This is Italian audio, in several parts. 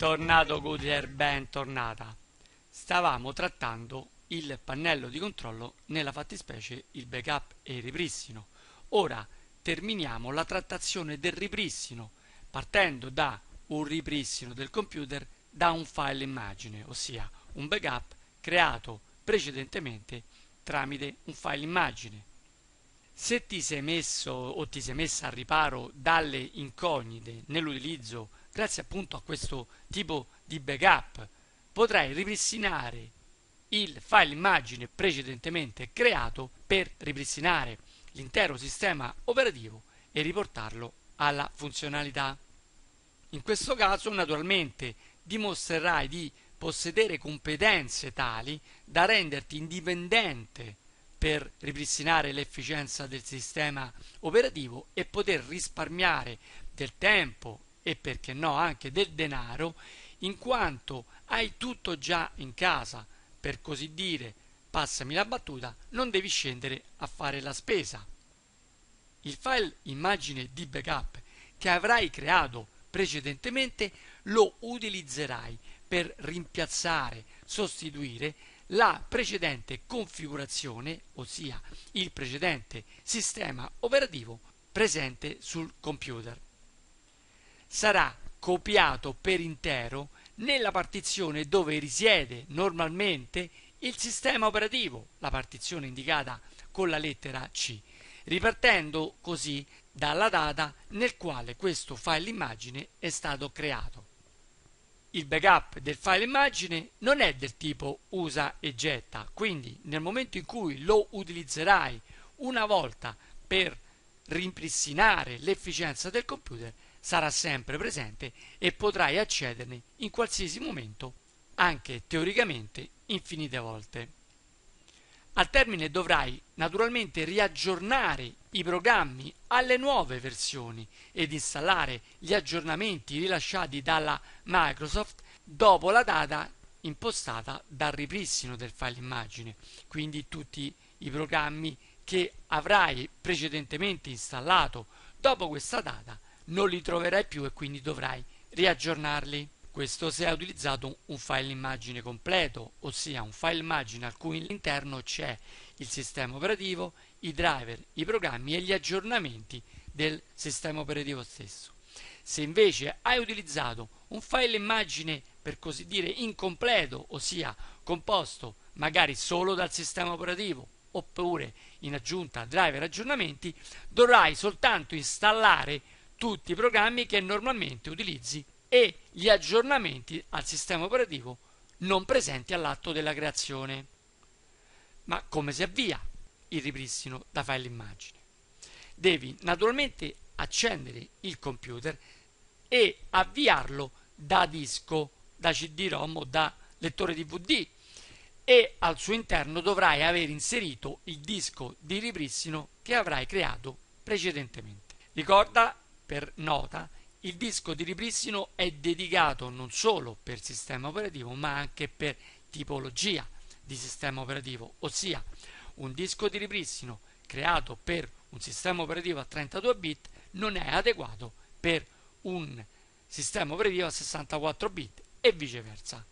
Bentornato Goodyear, bentornata. Stavamo trattando il pannello di controllo, nella fattispecie il backup e il ripristino. Ora terminiamo la trattazione del ripristino, partendo da un ripristino del computer da un file immagine, ossia un backup creato precedentemente tramite un file immagine. Se ti sei messo o ti sei messa al riparo dalle incognite nell'utilizzo, grazie appunto a questo tipo di backup, potrai ripristinare il file immagine precedentemente creato per ripristinare l'intero sistema operativo e riportarlo alla funzionalità. In questo caso, naturalmente, dimostrerai di possedere competenze tali da renderti indipendente per ripristinare l'efficienza del sistema operativo e poter risparmiare del tempo e perché no anche del denaro, in quanto hai tutto già in casa, per così dire, passami la battuta, non devi scendere a fare la spesa. Il file immagine di backup che avrai creato precedentemente lo utilizzerai per rimpiazzare, sostituire la precedente configurazione, ossia il precedente sistema operativo presente sul computer. Sarà copiato per intero nella partizione dove risiede normalmente il sistema operativo, la partizione indicata con la lettera C, ripartendo così dalla data nel quale questo file immagine è stato creato. Il backup del file immagine non è del tipo usa e getta, quindi nel momento in cui lo utilizzerai una volta per ripristinare l'efficienza del computer, sarà sempre presente e potrai accederne in qualsiasi momento, anche teoricamente infinite volte. Al termine dovrai naturalmente riaggiornare i programmi alle nuove versioni ed installare gli aggiornamenti rilasciati dalla Microsoft dopo la data impostata dal ripristino del file immagine. Quindi tutti i programmi che avrai precedentemente installato dopo questa data non li troverai più e quindi dovrai riaggiornarli. Questo se hai utilizzato un file immagine completo, ossia un file immagine al cui all'interno c'è il sistema operativo, i driver, i programmi e gli aggiornamenti del sistema operativo stesso. Se invece hai utilizzato un file immagine per così dire incompleto, ossia composto magari solo dal sistema operativo oppure in aggiunta driver e aggiornamenti, dovrai soltanto installare tutti i programmi che normalmente utilizzi e gli aggiornamenti al sistema operativo non presenti all'atto della creazione. Ma come si avvia il ripristino da file immagine? Devi naturalmente accendere il computer e avviarlo da disco, da CD-ROM o da lettore DVD e al suo interno dovrai aver inserito il disco di ripristino che avrai creato precedentemente. Ricorda, per nota, il disco di ripristino è dedicato non solo per sistema operativo ma anche per tipologia di sistema operativo, ossia un disco di ripristino creato per un sistema operativo a 32 bit non è adeguato per un sistema operativo a 64 bit e viceversa.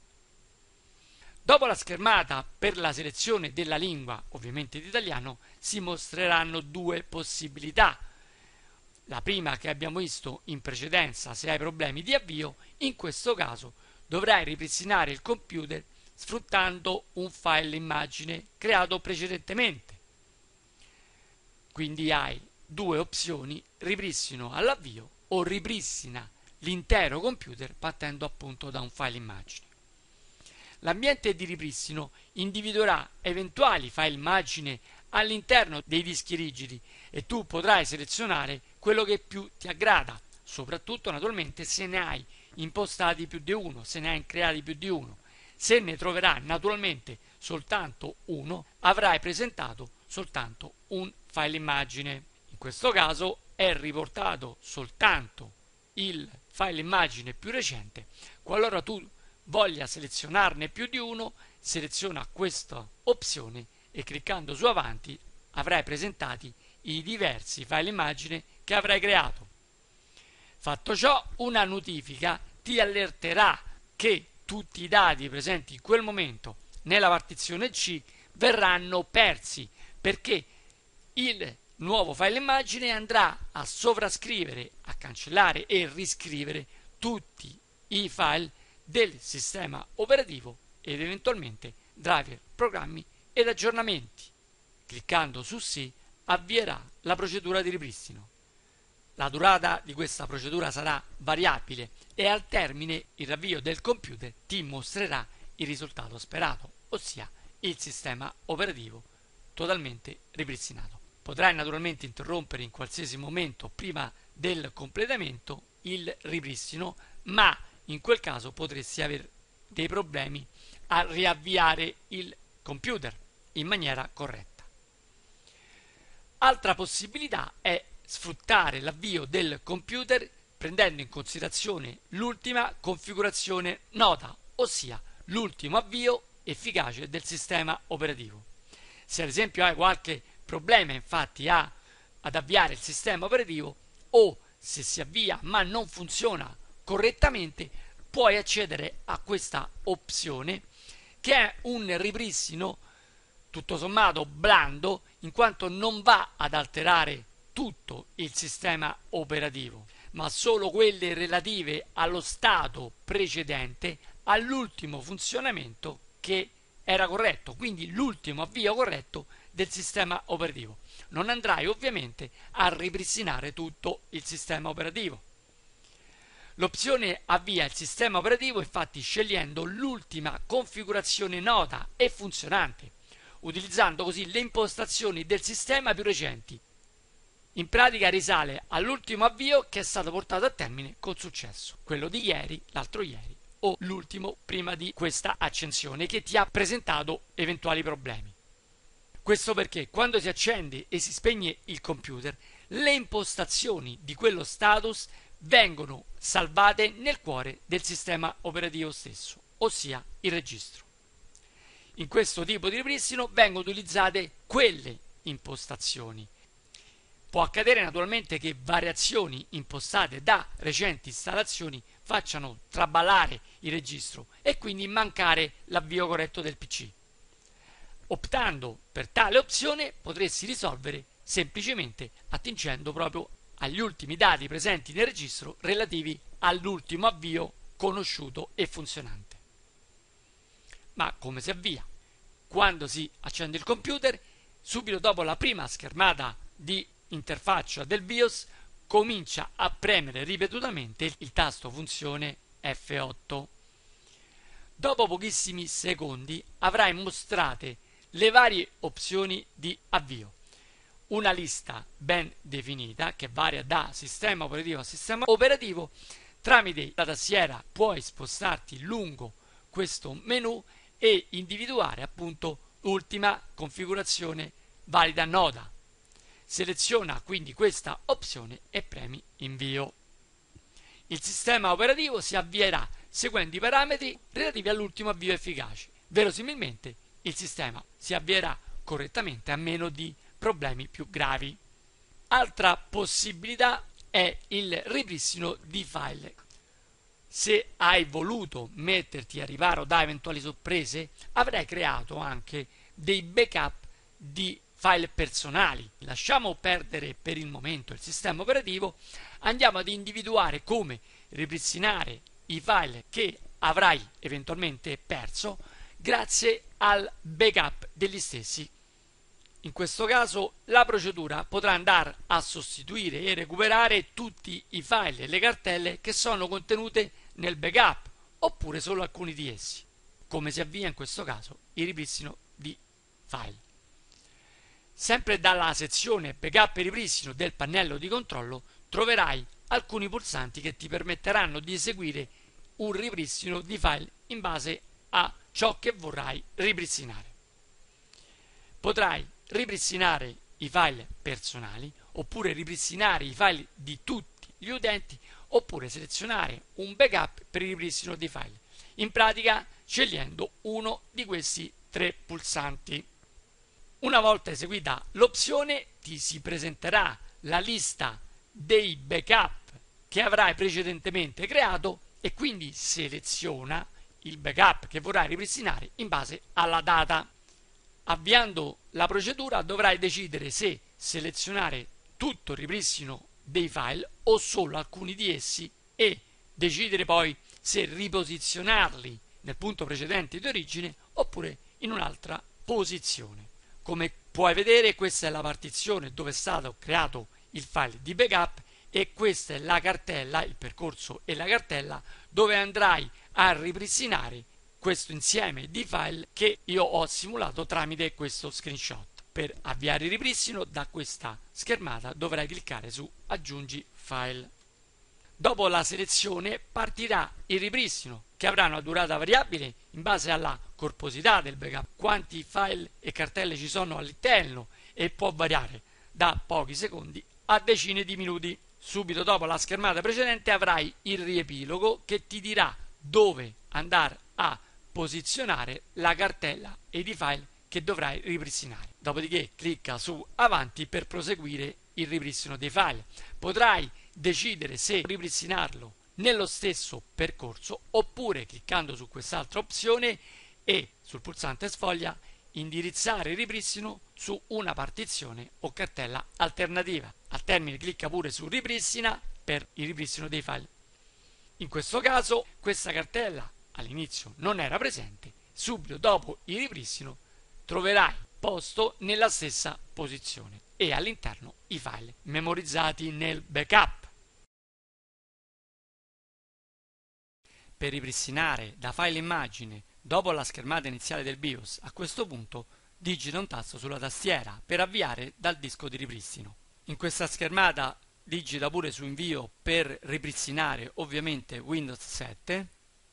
Dopo la schermata per la selezione della lingua, ovviamente l'italiano, si mostreranno due possibilità. La prima che abbiamo visto in precedenza, se hai problemi di avvio, in questo caso dovrai ripristinare il computer sfruttando un file immagine creato precedentemente. Quindi hai due opzioni: ripristino all'avvio o ripristina l'intero computer partendo appunto da un file immagine. L'ambiente di ripristino individuerà eventuali file immagine all'interno dei dischi rigidi e tu potrai selezionare quello che più ti aggrada, soprattutto naturalmente se ne hai impostati più di uno, se ne hai creati più di uno. Se ne troverai naturalmente soltanto uno, avrai presentato soltanto un file immagine. In questo caso è riportato soltanto il file immagine più recente. Qualora tu voglia selezionarne più di uno, seleziona questa opzione e cliccando su avanti avrai presentati i diversi file immagine che avrai creato. Fatto ciò, una notifica ti allerterà che tutti i dati presenti in quel momento nella partizione C verranno persi, perché il nuovo file immagine andrà a sovrascrivere, a cancellare e riscrivere tutti i file del sistema operativo ed eventualmente driver, programmi ed aggiornamenti. Cliccando su sì avvierà la procedura di ripristino. La durata di questa procedura sarà variabile e al termine il ravvio del computer ti mostrerà il risultato sperato, ossia il sistema operativo totalmente ripristinato. Potrai naturalmente interrompere in qualsiasi momento prima del completamento il ripristino, ma in quel caso potresti avere dei problemi a riavviare il computer in maniera corretta. Altra possibilità è sfruttare l'avvio del computer prendendo in considerazione l'ultima configurazione nota, ossia l'ultimo avvio efficace del sistema operativo. Se ad esempio hai qualche problema infatti ad avviare il sistema operativo, o se si avvia ma non funziona correttamente, puoi accedere a questa opzione, che è un ripristino tutto sommato blando, in quanto non va ad alterare tutto il sistema operativo, ma solo quelle relative allo stato precedente all'ultimo funzionamento che era corretto, quindi l'ultimo avvio corretto del sistema operativo. Non andrai ovviamente a ripristinare tutto il sistema operativo. L'opzione avvia il sistema operativo infatti scegliendo l'ultima configurazione nota e funzionante, utilizzando così le impostazioni del sistema più recenti. In pratica risale all'ultimo avvio che è stato portato a termine con successo, quello di ieri, l'altro ieri o l'ultimo prima di questa accensione che ti ha presentato eventuali problemi. Questo perché quando si accende e si spegne il computer, le impostazioni di quello status vengono salvate nel cuore del sistema operativo stesso, ossia il registro. In questo tipo di ripristino vengono utilizzate quelle impostazioni. Può accadere naturalmente che variazioni impostate da recenti installazioni facciano traballare il registro e quindi mancare l'avvio corretto del PC. Optando per tale opzione potresti risolvere semplicemente attingendo proprio agli ultimi dati presenti nel registro relativi all'ultimo avvio conosciuto e funzionante. Ma come si avvia? Quando si accende il computer, subito dopo la prima schermata di interfaccia del BIOS, comincia a premere ripetutamente il tasto funzione F8. Dopo pochissimi secondi avrai mostrate le varie opzioni di avvio. Una lista ben definita che varia da sistema operativo a sistema operativo. Tramite la tastiera puoi spostarti lungo questo menu e individuare appunto l'ultima configurazione valida nota. Seleziona quindi questa opzione e premi invio. Il sistema operativo si avvierà seguendo i parametri relativi all'ultimo avvio efficace. Verosimilmente il sistema si avvierà correttamente a meno di problemi più gravi. Altra possibilità è il ripristino di file. Se hai voluto metterti a riparo da eventuali sorprese, avrai creato anche dei backup di file personali. Lasciamo perdere per il momento il sistema operativo, andiamo ad individuare come ripristinare i file che avrai eventualmente perso grazie al backup degli stessi. In questo caso la procedura potrà andare a sostituire e recuperare tutti i file e le cartelle che sono contenute nel backup, oppure solo alcuni di essi. Come si avvia in questo caso il ripristino di file? Sempre dalla sezione backup e ripristino del pannello di controllo troverai alcuni pulsanti che ti permetteranno di eseguire un ripristino di file in base a ciò che vorrai ripristinare. Potrai ripristinare i file personali, oppure ripristinare i file di tutti gli utenti, oppure selezionare un backup per il ripristino di file, in pratica scegliendo uno di questi tre pulsanti. Una volta eseguita l'opzione ti si presenterà la lista dei backup che avrai precedentemente creato e quindi seleziona il backup che vorrai ripristinare in base alla data. Avviando la procedura dovrai decidere se selezionare tutto il ripristino dei file o solo alcuni di essi e decidere poi se riposizionarli nel punto precedente di origine oppure in un'altra posizione. Come puoi vedere, questa è la partizione dove è stato creato il file di backup e questa è la cartella, il percorso e la cartella dove andrai a ripristinare questo insieme di file che io ho simulato tramite questo screenshot. Per avviare il ripristino da questa schermata dovrai cliccare su aggiungi file. Dopo la selezione partirà il ripristino che avrà una durata variabile in base alla corposità del backup, quanti file e cartelle ci sono all'interno, e può variare da pochi secondi a decine di minuti. Subito dopo la schermata precedente avrai il riepilogo che ti dirà dove andare a posizionare la cartella ed i file che dovrai ripristinare. Dopodiché clicca su avanti per proseguire il ripristino dei file. Potrai decidere se ripristinarlo nello stesso percorso oppure cliccando su quest'altra opzione e sul pulsante sfoglia indirizzare il ripristino su una partizione o cartella alternativa. Al termine clicca pure su ripristina per il ripristino dei file. In questo caso questa cartella all'inizio non era presente, subito dopo il ripristino troverai posto nella stessa posizione e all'interno i file memorizzati nel backup. Per ripristinare da file immagine dopo la schermata iniziale del BIOS, a questo punto digita un tasto sulla tastiera per avviare dal disco di ripristino. In questa schermata digita pure su invio per ripristinare ovviamente Windows 7.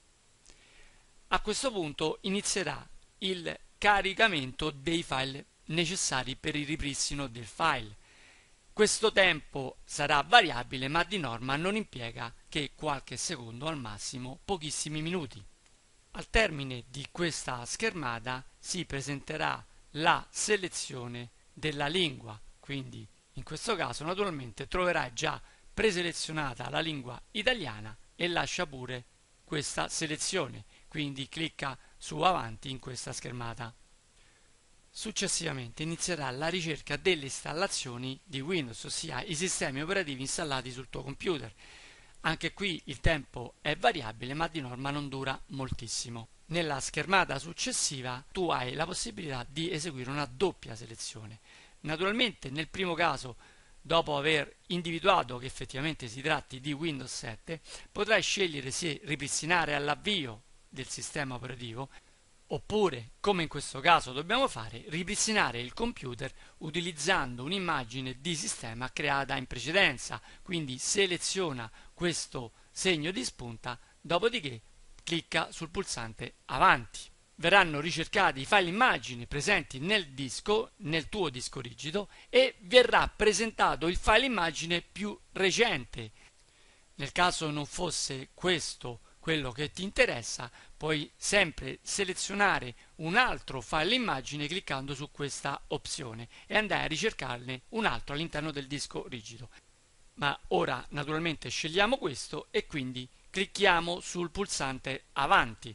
A questo punto inizierà il caricamento dei file necessari per il ripristino del file. Questo tempo sarà variabile, ma di norma non impiega che qualche secondo, al massimo pochissimi minuti. Al termine di questa schermata si presenterà la selezione della lingua, quindi in questo caso naturalmente troverai già preselezionata la lingua italiana e lascia pure questa selezione, quindi clicca su avanti in questa schermata. Successivamente inizierà la ricerca delle installazioni di Windows, ossia i sistemi operativi installati sul tuo computer. Anche qui il tempo è variabile, ma di norma non dura moltissimo. Nella schermata successiva tu hai la possibilità di eseguire una doppia selezione. Naturalmente nel primo caso, dopo aver individuato che effettivamente si tratti di Windows 7, potrai scegliere se ripristinare all'avvio del sistema operativo oppure, come in questo caso dobbiamo fare, ripristinare il computer utilizzando un'immagine di sistema creata in precedenza. Quindi seleziona questo segno di spunta, dopodiché clicca sul pulsante avanti. Verranno ricercati i file immagine presenti nel disco, nel tuo disco rigido, e verrà presentato il file immagine più recente. Nel caso non fosse questo quello che ti interessa, puoi sempre selezionare un altro file immagine cliccando su questa opzione e andare a ricercarne un altro all'interno del disco rigido. Ma ora naturalmente scegliamo questo e quindi clicchiamo sul pulsante avanti.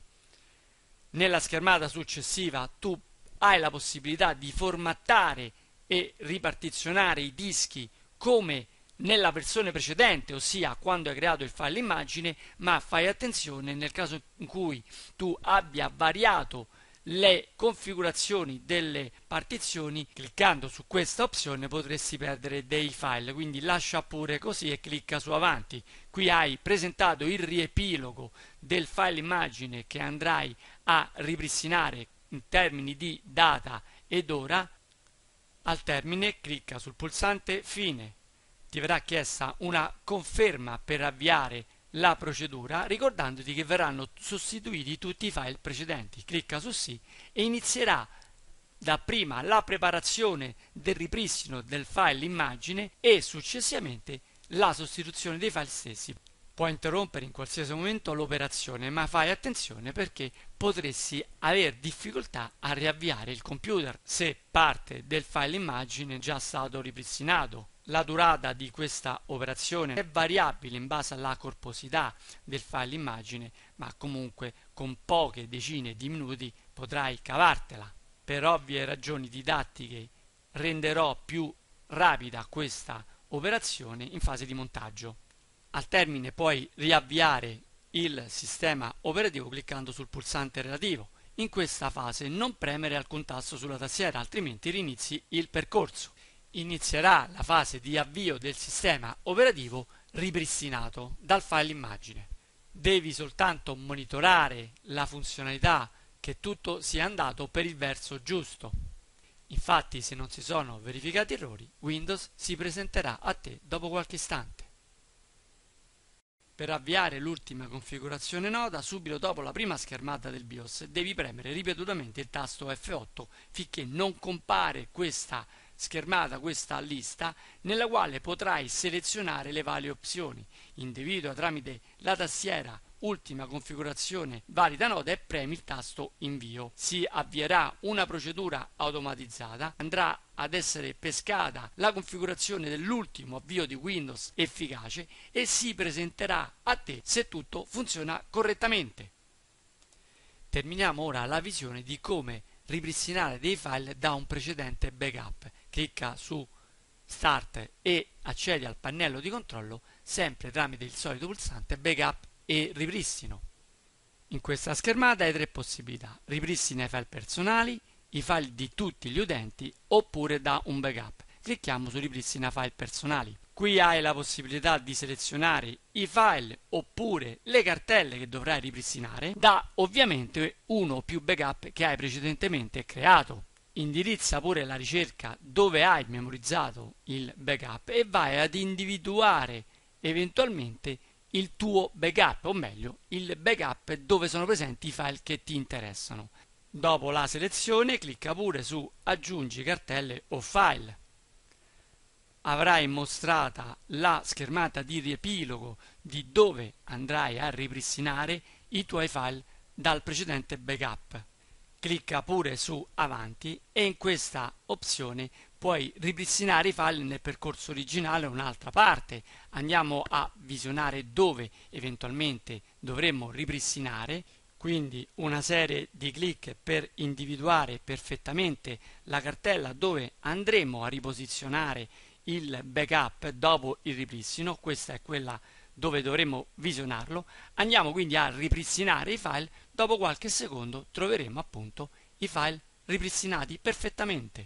Nella schermata successiva tu hai la possibilità di formattare e ripartizionare i dischi come nella versione precedente, ossia quando hai creato il file immagine, ma fai attenzione nel caso in cui tu abbia variato le configurazioni delle partizioni, cliccando su questa opzione potresti perdere dei file, quindi lascia pure così e clicca su avanti. Qui hai presentato il riepilogo del file immagine che andrai a ripristinare in termini di data ed ora. Al termine clicca sul pulsante fine. Ti verrà chiesta una conferma per avviare la procedura, ricordandoti che verranno sostituiti tutti i file precedenti. Clicca su sì e inizierà dapprima la preparazione del ripristino del file immagine e successivamente la sostituzione dei file stessi. Puoi interrompere in qualsiasi momento l'operazione, ma fai attenzione perché potresti avere difficoltà a riavviare il computer se parte del file immagine è già stato ripristinato. La durata di questa operazione è variabile in base alla corposità del file immagine, ma comunque con poche decine di minuti potrai cavartela. Per ovvie ragioni didattiche renderò più rapida questa operazione in fase di montaggio. Al termine puoi riavviare il sistema operativo cliccando sul pulsante relativo. In questa fase non premere alcun tasto sulla tastiera, altrimenti rinizi il percorso. Inizierà la fase di avvio del sistema operativo ripristinato dal file immagine. Devi soltanto monitorare la funzionalità, che tutto sia andato per il verso giusto. Infatti, se non si sono verificati errori, Windows si presenterà a te dopo qualche istante. Per avviare l'ultima configurazione nota, subito dopo la prima schermata del BIOS, devi premere ripetutamente il tasto F8 finché non compare questa schermata, questa lista, nella quale potrai selezionare le varie opzioni. Individua tramite la tastiera ultima configurazione valida nota e premi il tasto invio. Si avvierà una procedura automatizzata, andrà ad essere pescata la configurazione dell'ultimo avvio di Windows efficace e si presenterà a te se tutto funziona correttamente. Terminiamo ora la visione di come ripristinare dei file da un precedente backup. Clicca su Start e accedi al pannello di controllo sempre tramite il solito pulsante Backup e ripristino. In questa schermata hai tre possibilità: ripristina i file personali, i file di tutti gli utenti oppure da un backup. Clicchiamo su ripristina file personali. Qui hai la possibilità di selezionare i file oppure le cartelle che dovrai ripristinare da ovviamente uno o più backup che hai precedentemente creato. Indirizza pure la ricerca dove hai memorizzato il backup e vai ad individuare eventualmente il tuo backup, o meglio il backup dove sono presenti i file che ti interessano. Dopo la selezione clicca pure su aggiungi cartelle o file. Avrai mostrata la schermata di riepilogo di dove andrai a ripristinare i tuoi file dal precedente backup. Clicca pure su avanti e in questa opzione puoi ripristinare i file nel percorso originale o un'altra parte. Andiamo a visionare dove eventualmente dovremmo ripristinare, quindi una serie di clic per individuare perfettamente la cartella dove andremo a riposizionare il backup dopo il ripristino. Questa è quella dove dovremo visionarlo. Andiamo quindi a ripristinare i file. Dopo qualche secondo troveremo appunto i file ripristinati perfettamente.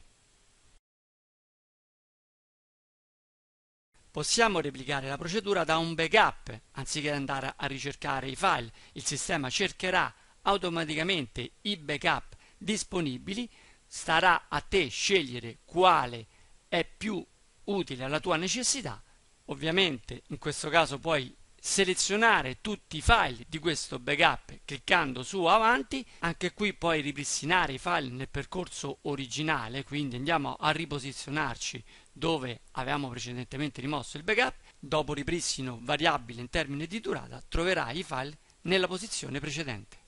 Possiamo replicare la procedura da un backup. Anziché andare a ricercare i file, il sistema cercherà automaticamente i backup disponibili. Starà a te scegliere quale è più utile alla tua necessità. Ovviamente in questo caso puoi selezionare tutti i file di questo backup cliccando su avanti. Anche qui puoi ripristinare i file nel percorso originale, quindi andiamo a riposizionarci dove avevamo precedentemente rimosso il backup. Dopo ripristino variabile in termini di durata troverai i file nella posizione precedente.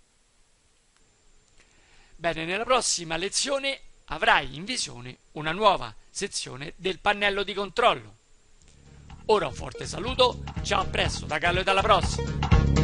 Bene, nella prossima lezione avrai in visione una nuova sezione del pannello di controllo. Ora un forte saluto, ciao, a presto da Carlo e alla prossima!